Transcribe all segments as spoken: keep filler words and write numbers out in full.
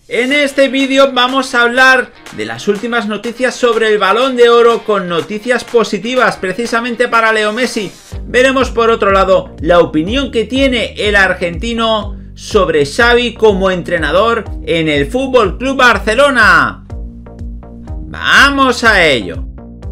En este vídeo vamos a hablar de las últimas noticias sobre el Balón de Oro con noticias positivas precisamente para Leo Messi. Veremos por otro lado la opinión que tiene el argentino sobre Xavi como entrenador en el F C Barcelona. ¡Vamos a ello!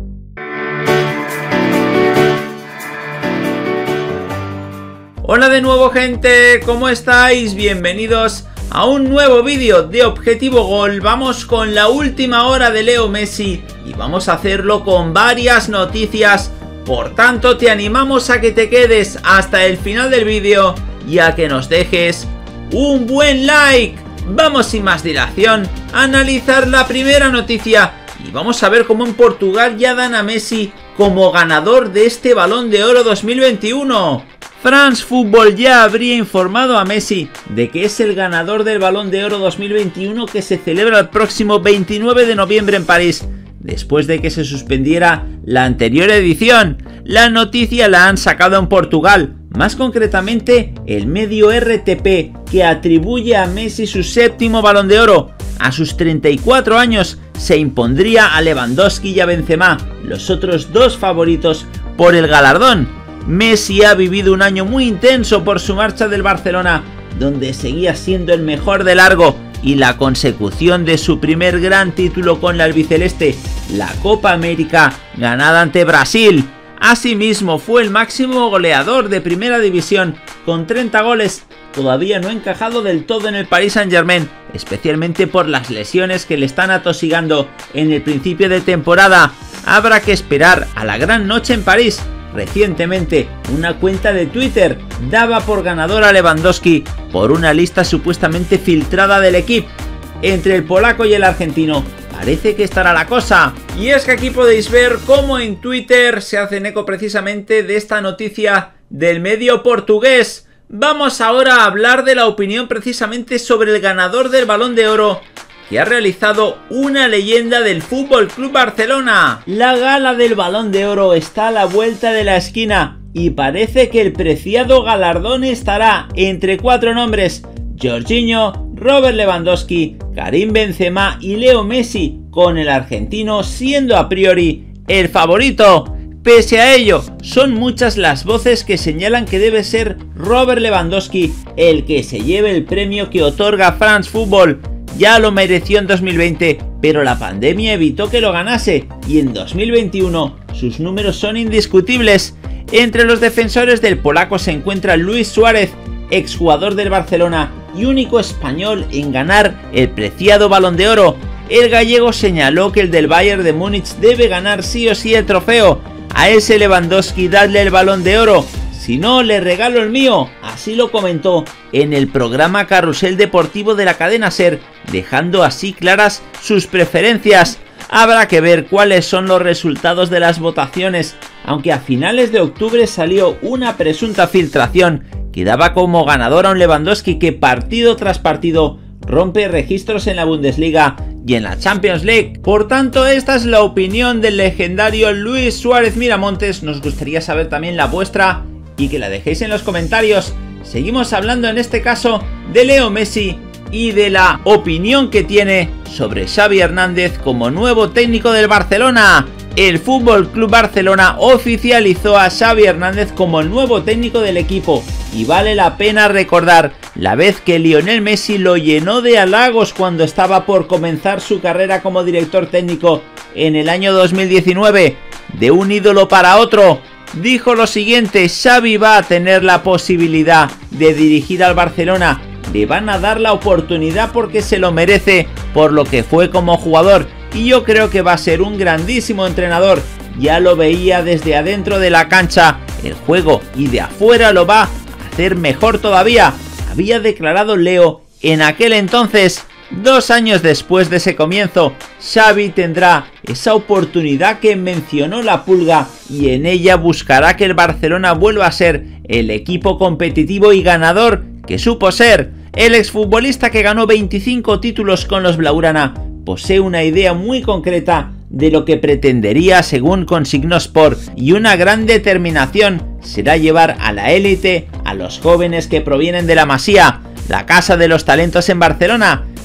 Hola de nuevo, gente, ¿cómo estáis? Bienvenidos a un nuevo vídeo de Objetivo Gol. Vamos con la última hora de Leo Messi y vamos a hacerlo con varias noticias. Por tanto, te animamos a que te quedes hasta el final del vídeo y a que nos dejes un buen like. Vamos sin más dilación a analizar la primera noticia y vamos a ver cómo en Portugal ya dan a Messi como ganador de este Balón de Oro dos mil veintiuno. France Football ya habría informado a Messi de que es el ganador del Balón de Oro dos mil veintiuno que se celebra el próximo veintinueve de noviembre en París, después de que se suspendiera la anterior edición. La noticia la han sacado en Portugal, más concretamente el medio R T P, que atribuye a Messi su séptimo Balón de Oro. A sus treinta y cuatro años se impondría a Lewandowski y a Benzema, los otros dos favoritos por el galardón. Messi ha vivido un año muy intenso por su marcha del Barcelona, donde seguía siendo el mejor de largo, y la consecución de su primer gran título con la albiceleste, la Copa América, ganada ante Brasil. Asimismo, fue el máximo goleador de Primera División, con treinta goles, todavía no encajado del todo en el Paris Saint-Germain, especialmente por las lesiones que le están atosigando en el principio de temporada. Habrá que esperar a la gran noche en París. Recientemente, una cuenta de Twitter daba por ganador a Lewandowski por una lista supuestamente filtrada del equipo. Entre el polaco y el argentino parece que estará la cosa. Y es que aquí podéis ver cómo en Twitter se hacen eco precisamente de esta noticia del medio portugués. Vamos ahora a hablar de la opinión precisamente sobre el ganador del Balón de Oro, que ha realizado una leyenda del F C Barcelona. La gala del Balón de Oro está a la vuelta de la esquina y parece que el preciado galardón estará entre cuatro nombres: Jorginho, Robert Lewandowski, Karim Benzema y Leo Messi, con el argentino siendo a priori el favorito. Pese a ello, son muchas las voces que señalan que debe ser Robert Lewandowski el que se lleve el premio que otorga France Football. Ya lo mereció en dos mil veinte, pero la pandemia evitó que lo ganase, y en dos mil veintiuno sus números son indiscutibles. Entre los defensores del polaco se encuentra Luis Suárez, exjugador del Barcelona y único español en ganar el preciado Balón de Oro. El gallego señaló que el del Bayern de Múnich debe ganar sí o sí el trofeo. A ese Lewandowski dadle el Balón de Oro, si no le regalo el mío. Así lo comentó en el programa Carrusel Deportivo de la cadena SER, dejando así claras sus preferencias. Habrá que ver cuáles son los resultados de las votaciones, aunque a finales de octubre salió una presunta filtración que daba como ganador a un Lewandowski que partido tras partido rompe registros en la Bundesliga y en la Champions League. Por tanto, esta es la opinión del legendario Luis Suárez Miramontes. Nos gustaría saber también la vuestra y que la dejéis en los comentarios. Seguimos hablando en este caso de Leo Messi y de la opinión que tiene sobre Xavi Hernández como nuevo técnico del Barcelona. El F C Barcelona oficializó a Xavi Hernández como el nuevo técnico del equipo, y vale la pena recordar la vez que Lionel Messi lo llenó de halagos cuando estaba por comenzar su carrera como director técnico en el año dos mil diecinueve. De un ídolo para otro, dijo lo siguiente: Xavi va a tener la posibilidad de dirigir al Barcelona, le van a dar la oportunidad porque se lo merece por lo que fue como jugador, y yo creo que va a ser un grandísimo entrenador. Ya lo veía desde adentro de la cancha el juego, y de afuera lo va a hacer mejor todavía, había declarado Leo en aquel entonces. Dos años después de ese comienzo, Xavi tendrá esa oportunidad que mencionó la Pulga, y en ella buscará que el Barcelona vuelva a ser el equipo competitivo y ganador que supo ser. El exfutbolista, que ganó veinticinco títulos con los Blaugrana, posee una idea muy concreta de lo que pretendería, según consignó Sport, y una gran determinación será llevar a la élite a los jóvenes que provienen de la Masía, la casa de los talentos en Barcelona,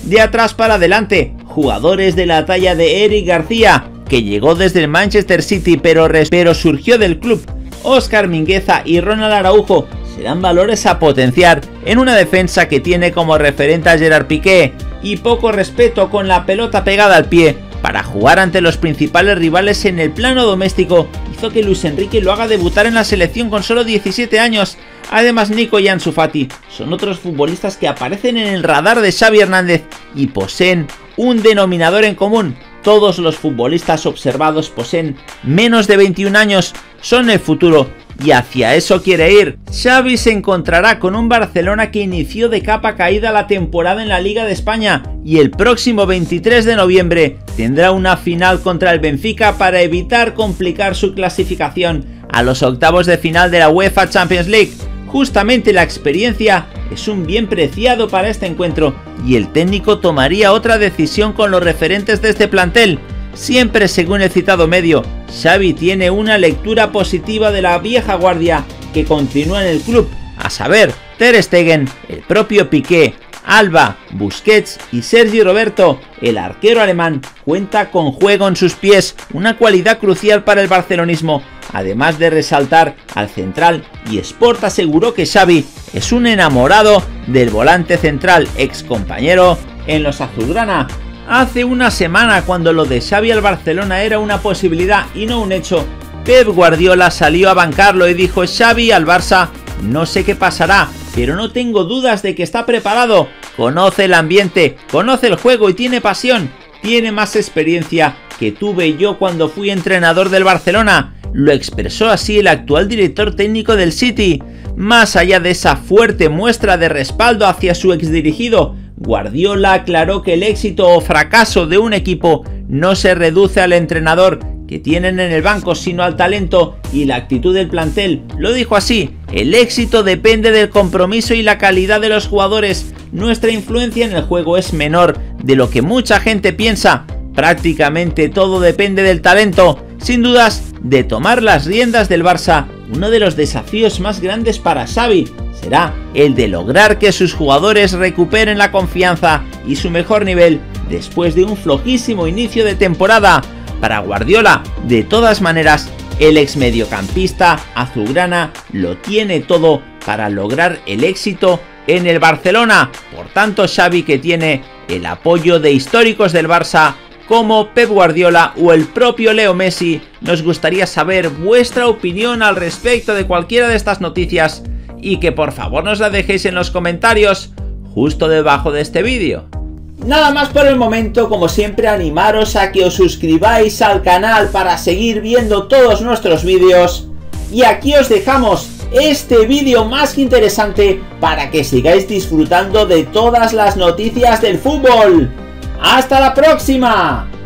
de atrás para adelante, jugadores de la talla de Eric García, que llegó desde el Manchester City pero, pero surgió del club, Óscar Mingueza y Ronald Araujo, serán valores a potenciar en una defensa que tiene como referente a Gerard Piqué y poco respeto con la pelota pegada al pie. Para jugar ante los principales rivales en el plano doméstico hizo que Luis Enrique lo haga debutar en la selección con solo diecisiete años. Además, Nico y Ansu Fati son otros futbolistas que aparecen en el radar de Xavi Hernández y poseen un denominador en común. Todos los futbolistas observados poseen menos de veintiún años, son el futuro y hacia eso quiere ir. Xavi se encontrará con un Barcelona que inició de capa caída la temporada en la Liga de España y el próximo veintitrés de noviembre tendrá una final contra el Benfica para evitar complicar su clasificación a los octavos de final de la UEFA Champions League. Justamente la experiencia es un bien preciado para este encuentro y el técnico tomaría otra decisión con los referentes de este plantel. Siempre según el citado medio, Xavi tiene una lectura positiva de la vieja guardia que continúa en el club, a saber, Ter Stegen, el propio Piqué, Alba, Busquets y Sergi Roberto. El arquero alemán cuenta con juego en sus pies, una cualidad crucial para el barcelonismo, además de resaltar al central, y Sport aseguró que Xavi es un enamorado del volante central, ex compañero en los azulgrana. Hace una semana, cuando lo de Xavi al Barcelona era una posibilidad y no un hecho, Pep Guardiola salió a bancarlo y dijo: Xavi al Barça, no sé qué pasará, pero no tengo dudas de que está preparado, conoce el ambiente, conoce el juego y tiene pasión, tiene más experiencia que tuve yo cuando fui entrenador del Barcelona. Lo expresó así el actual director técnico del City. Más allá de esa fuerte muestra de respaldo hacia su exdirigido, Guardiola aclaró que el éxito o fracaso de un equipo no se reduce al entrenador que tienen en el banco, sino al talento y la actitud del plantel. Lo dijo así: el éxito depende del compromiso y la calidad de los jugadores. Nuestra influencia en el juego es menor de lo que mucha gente piensa. Prácticamente todo depende del talento. Sin dudas, de tomar las riendas del Barça, uno de los desafíos más grandes para Xavi será el de lograr que sus jugadores recuperen la confianza y su mejor nivel después de un flojísimo inicio de temporada. Para Guardiola, de todas maneras, el ex mediocampista azulgrana lo tiene todo para lograr el éxito en el Barcelona. Por tanto, Xavi, que tiene el apoyo de históricos del Barça como Pep Guardiola o el propio Leo Messi, nos gustaría saber vuestra opinión al respecto de cualquiera de estas noticias y que por favor nos la dejéis en los comentarios justo debajo de este vídeo. Nada más por el momento. Como siempre, animaros a que os suscribáis al canal para seguir viendo todos nuestros vídeos, y aquí os dejamos este vídeo más que interesante para que sigáis disfrutando de todas las noticias del fútbol. ¡Hasta la próxima!